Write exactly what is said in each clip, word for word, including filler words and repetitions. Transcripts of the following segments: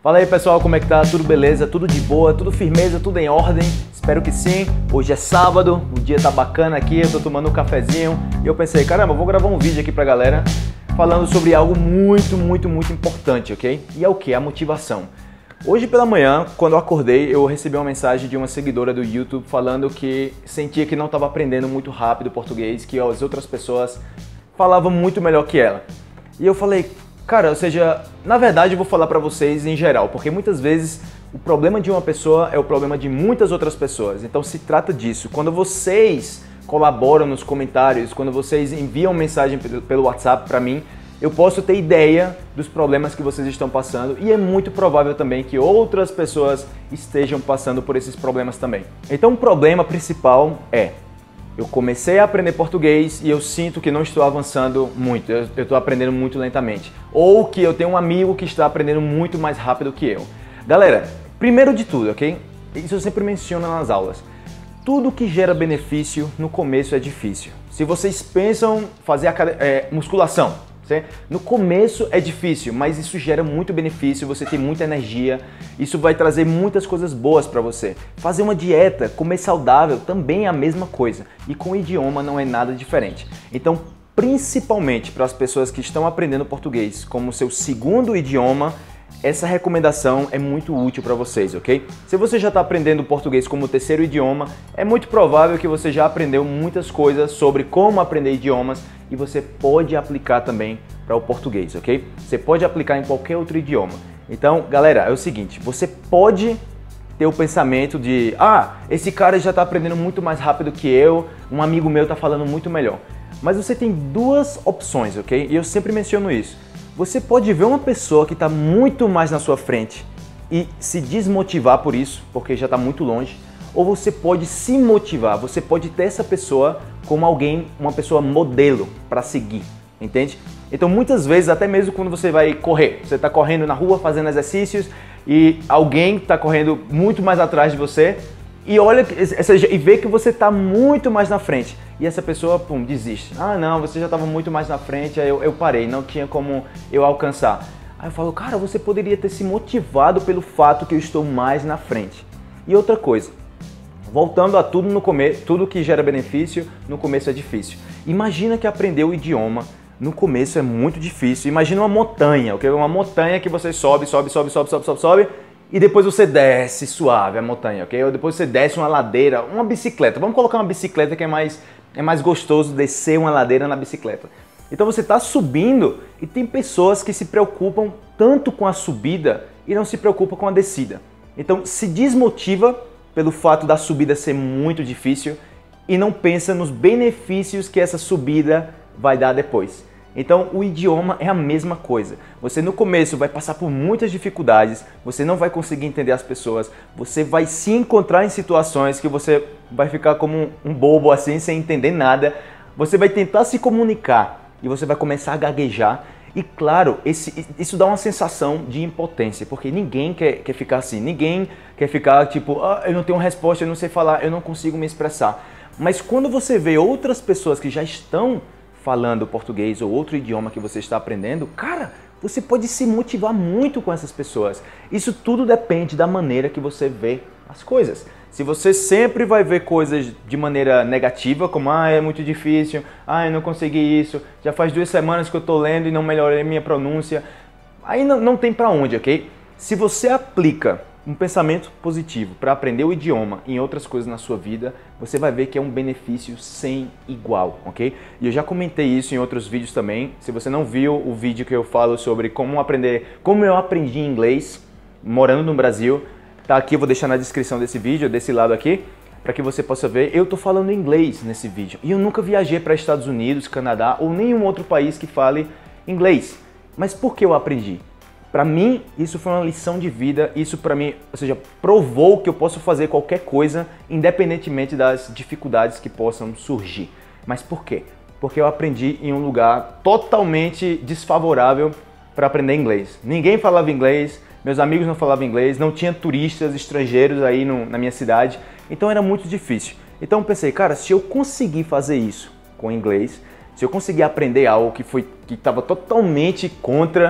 Fala aí pessoal, como é que tá? Tudo beleza? Tudo de boa? Tudo firmeza? Tudo em ordem? Espero que sim. Hoje é sábado, o dia tá bacana aqui, eu tô tomando um cafezinho e eu pensei, caramba, eu vou gravar um vídeo aqui pra galera falando sobre algo muito, muito, muito importante, ok? E é o que? A motivação. Hoje pela manhã, quando eu acordei, eu recebi uma mensagem de uma seguidora do YouTube falando que sentia que não estava aprendendo muito rápido português, que as outras pessoas falavam muito melhor que ela. E eu falei, cara, ou seja, na verdade eu vou falar pra vocês em geral, porque muitas vezes o problema de uma pessoa é o problema de muitas outras pessoas. Então se trata disso. Quando vocês colaboram nos comentários, quando vocês enviam mensagem pelo WhatsApp pra mim, eu posso ter ideia dos problemas que vocês estão passando e é muito provável também que outras pessoas estejam passando por esses problemas também. Então o problema principal é, eu comecei a aprender português e eu sinto que não estou avançando muito, eu estou aprendendo muito lentamente. Ou que eu tenho um amigo que está aprendendo muito mais rápido que eu. Galera, primeiro de tudo, ok? Isso eu sempre menciono nas aulas. Tudo que gera benefício no começo é difícil. Se vocês pensam fazer é, musculação, certo? No começo é difícil, mas isso gera muito benefício, você tem muita energia, isso vai trazer muitas coisas boas para você. Fazer uma dieta, comer saudável também é a mesma coisa e com o idioma não é nada diferente. Então, principalmente para as pessoas que estão aprendendo português como seu segundo idioma, essa recomendação é muito útil para vocês, ok? Se você já está aprendendo português como terceiro idioma, é muito provável que você já aprendeu muitas coisas sobre como aprender idiomas e você pode aplicar também para o português, ok? Você pode aplicar em qualquer outro idioma. Então, galera, é o seguinte, você pode ter o pensamento de ah, esse cara já está aprendendo muito mais rápido que eu, um amigo meu está falando muito melhor. Mas você tem duas opções, ok? E eu sempre menciono isso. Você pode ver uma pessoa que está muito mais na sua frente e se desmotivar por isso, porque já está muito longe, ou você pode se motivar, você pode ter essa pessoa como alguém, uma pessoa modelo para seguir, entende? Então muitas vezes, até mesmo quando você vai correr, você está correndo na rua fazendo exercícios e alguém está correndo muito mais atrás de você e olha e vê que você está muito mais na frente. E essa pessoa, pum, desiste. Ah, não, você já estava muito mais na frente, aí eu, eu parei, não tinha como eu alcançar. Aí eu falo, cara, você poderia ter se motivado pelo fato que eu estou mais na frente. E outra coisa, voltando a tudo no começo, tudo que gera benefício, no começo é difícil. Imagina que aprender o idioma no começo é muito difícil. Imagina uma montanha, ok? Uma montanha que você sobe, sobe, sobe, sobe, sobe, sobe, sobe, e depois você desce suave a montanha, ok? Ou depois você desce uma ladeira, uma bicicleta. Vamos colocar uma bicicleta que é mais... É mais gostoso descer uma ladeira na bicicleta. Então você está subindo e tem pessoas que se preocupam tanto com a subida e não se preocupam com a descida. Então se desmotiva pelo fato da subida ser muito difícil e não pensa nos benefícios que essa subida vai dar depois. Então o idioma é a mesma coisa. Você no começo vai passar por muitas dificuldades, você não vai conseguir entender as pessoas, você vai se encontrar em situações que você vai ficar como um bobo assim, sem entender nada. Você vai tentar se comunicar e você vai começar a gaguejar. E claro, esse, isso dá uma sensação de impotência, porque ninguém quer, quer ficar assim, ninguém quer ficar tipo, ah, eu não tenho resposta, eu não sei falar, eu não consigo me expressar. Mas quando você vê outras pessoas que já estão falando português ou outro idioma que você está aprendendo, cara, você pode se motivar muito com essas pessoas. Isso tudo depende da maneira que você vê as coisas. Se você sempre vai ver coisas de maneira negativa, como ah, é muito difícil, ah, eu não consegui isso, já faz duas semanas que eu estou lendo e não melhorei minha pronúncia, aí não, não tem pra onde, ok? Se você aplica um pensamento positivo para aprender o idioma em outras coisas na sua vida, você vai ver que é um benefício sem igual, ok? E eu já comentei isso em outros vídeos também. Se você não viu o vídeo que eu falo sobre como aprender, como eu aprendi inglês morando no Brasil, tá aqui, eu vou deixar na descrição desse vídeo, desse lado aqui, para que você possa ver. Eu tô falando inglês nesse vídeo e eu nunca viajei para Estados Unidos, Canadá ou nenhum outro país que fale inglês. Mas por que eu aprendi? Para mim, isso foi uma lição de vida, isso para mim, ou seja, provou que eu posso fazer qualquer coisa, independentemente das dificuldades que possam surgir. Mas por quê? Porque eu aprendi em um lugar totalmente desfavorável para aprender inglês. Ninguém falava inglês, meus amigos não falavam inglês, não tinha turistas estrangeiros aí no, na minha cidade, então era muito difícil. Então eu pensei, cara, se eu conseguir fazer isso com inglês, se eu conseguir aprender algo que foi que estava totalmente contra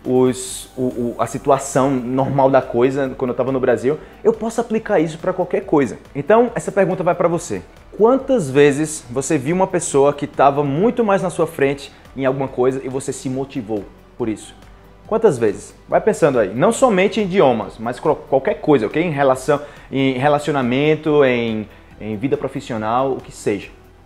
os, o, o, a situação normal da coisa quando eu estava no Brasil, eu posso aplicar isso para qualquer coisa. Então, essa pergunta vai para você. Quantas vezes você viu uma pessoa que estava muito mais na sua frente em alguma coisa e você se motivou por isso? Quantas vezes? Vai pensando aí. Não somente em idiomas, mas qualquer coisa, ok? Em relação, em relacionamento, em, em vida profissional, o que seja.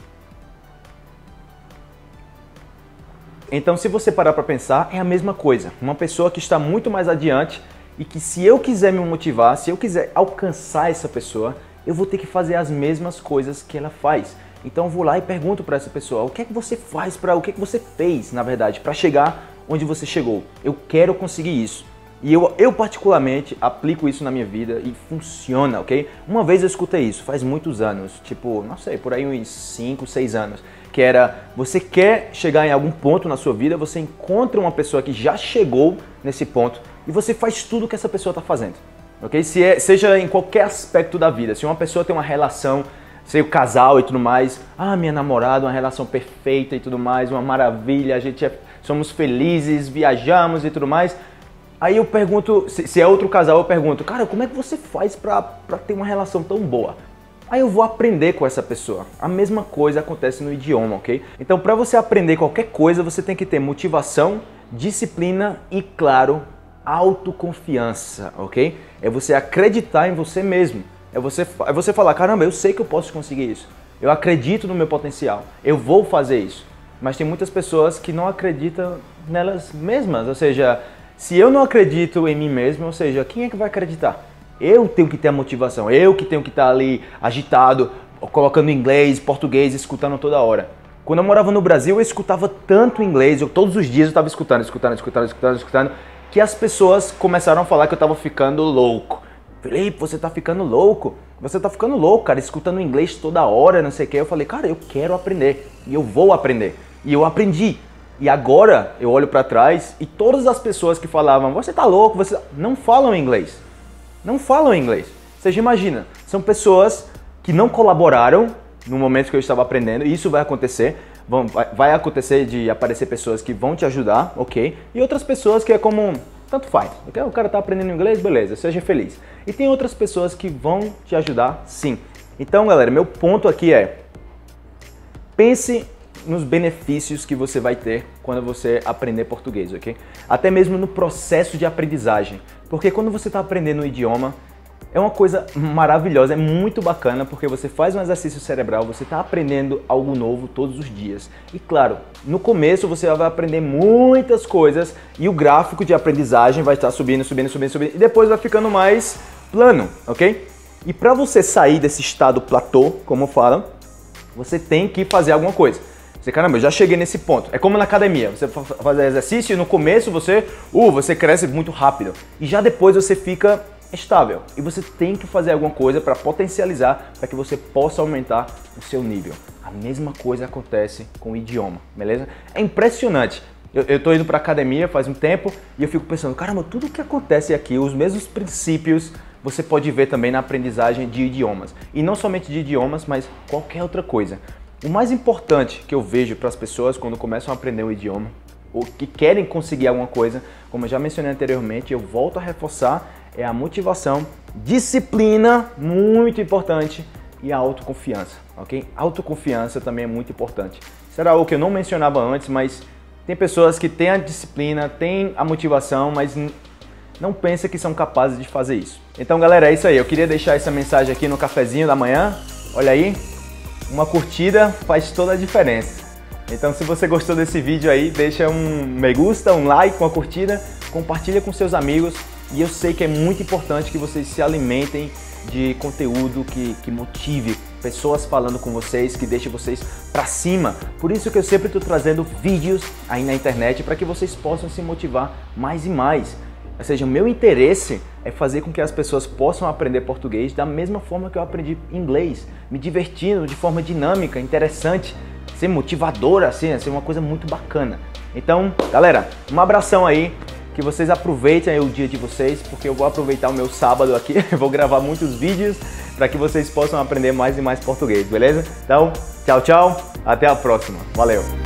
Então, se você parar para pensar, é a mesma coisa. Uma pessoa que está muito mais adiante e que se eu quiser me motivar, se eu quiser alcançar essa pessoa, eu vou ter que fazer as mesmas coisas que ela faz. Então, eu vou lá e pergunto para essa pessoa, o que é que você faz para, o que é que você fez, na verdade, para chegar onde você chegou? Eu quero conseguir isso. E eu, eu particularmente aplico isso na minha vida e funciona, ok? Uma vez eu escutei isso, faz muitos anos, tipo, não sei, por aí uns cinco, seis anos, que era, você quer chegar em algum ponto na sua vida, você encontra uma pessoa que já chegou nesse ponto e você faz tudo o que essa pessoa está fazendo, ok? Se é, seja em qualquer aspecto da vida, se uma pessoa tem uma relação, sei o casal e tudo mais, ah, minha namorada, uma relação perfeita e tudo mais, uma maravilha, a gente é, somos felizes, viajamos e tudo mais. Aí eu pergunto, se, se é outro casal, eu pergunto, cara, como é que você faz pra, pra ter uma relação tão boa? Aí eu vou aprender com essa pessoa. A mesma coisa acontece no idioma, ok? Então, para você aprender qualquer coisa, você tem que ter motivação, disciplina e, claro, autoconfiança, ok? É você acreditar em você mesmo. É você, é você falar, caramba, eu sei que eu posso conseguir isso. Eu acredito no meu potencial. Eu vou fazer isso. Mas tem muitas pessoas que não acreditam nelas mesmas. Ou seja, se eu não acredito em mim mesmo, ou seja, quem é que vai acreditar? Eu tenho que ter a motivação. Eu que tenho que estar ali agitado, colocando inglês, português, escutando toda hora. Quando eu morava no Brasil, eu escutava tanto inglês. Eu, todos os dias eu estava escutando, escutando, escutando, escutando, escutando, que as pessoas começaram a falar que eu estava ficando louco. Felipe, você tá ficando louco? Você tá ficando louco, cara, escutando inglês toda hora, não sei o que. Eu falei, cara, eu quero aprender e eu vou aprender. E eu aprendi. E agora eu olho pra trás e todas as pessoas que falavam, você tá louco, você não falam inglês. Não falam inglês. Você já imagina, são pessoas que não colaboraram no momento que eu estava aprendendo, e isso vai acontecer. Vão, vai, vai acontecer de aparecer pessoas que vão te ajudar, ok? E outras pessoas que é como... tanto faz, okay? O cara tá aprendendo inglês, beleza, seja feliz. E tem outras pessoas que vão te ajudar, sim. Então, galera, meu ponto aqui é, pense nos benefícios que você vai ter quando você aprender português, ok? Até mesmo no processo de aprendizagem. Porque quando você está aprendendo um idioma, é uma coisa maravilhosa, é muito bacana, porque você faz um exercício cerebral, você está aprendendo algo novo todos os dias. E claro, no começo você vai aprender muitas coisas e o gráfico de aprendizagem vai estar subindo, subindo, subindo, subindo, e depois vai ficando mais plano, ok? E para você sair desse estado platô, como falam, você tem que fazer alguma coisa. Você, caramba, eu já cheguei nesse ponto. É como na academia, você faz exercício e no começo você, uh, você cresce muito rápido. E já depois você fica estável. E você tem que fazer alguma coisa para potencializar, para que você possa aumentar o seu nível. A mesma coisa acontece com o idioma, beleza? É impressionante. Eu, eu tô indo para academia faz um tempo e eu fico pensando, caramba, tudo que acontece aqui, os mesmos princípios, você pode ver também na aprendizagem de idiomas. E não somente de idiomas, mas qualquer outra coisa. O mais importante que eu vejo para as pessoas quando começam a aprender um idioma, ou que querem conseguir alguma coisa, como eu já mencionei anteriormente, eu volto a reforçar, é a motivação, disciplina, muito importante, e a autoconfiança, ok? Autoconfiança também é muito importante. Será algo que eu não mencionava antes, mas tem pessoas que têm a disciplina, têm a motivação, mas não pensam que são capazes de fazer isso. Então, galera, é isso aí. Eu queria deixar essa mensagem aqui no cafezinho da manhã. Olha aí. Uma curtida faz toda a diferença. Então, se você gostou desse vídeo aí, deixa um me gusta, um like, uma curtida, compartilha com seus amigos. E eu sei que é muito importante que vocês se alimentem de conteúdo que, que motive, pessoas falando com vocês, que deixe vocês pra cima. Por isso que eu sempre estou trazendo vídeos aí na internet para que vocês possam se motivar mais e mais. Ou seja, o meu interesse é fazer com que as pessoas possam aprender português da mesma forma que eu aprendi inglês, me divertindo de forma dinâmica, interessante, ser motivadora, assim, ser uma coisa muito bacana. Então, galera, um abração aí, que vocês aproveitem aí o dia de vocês, porque eu vou aproveitar o meu sábado aqui, eu vou gravar muitos vídeos para que vocês possam aprender mais e mais português, beleza? Então, tchau, tchau, até a próxima, valeu!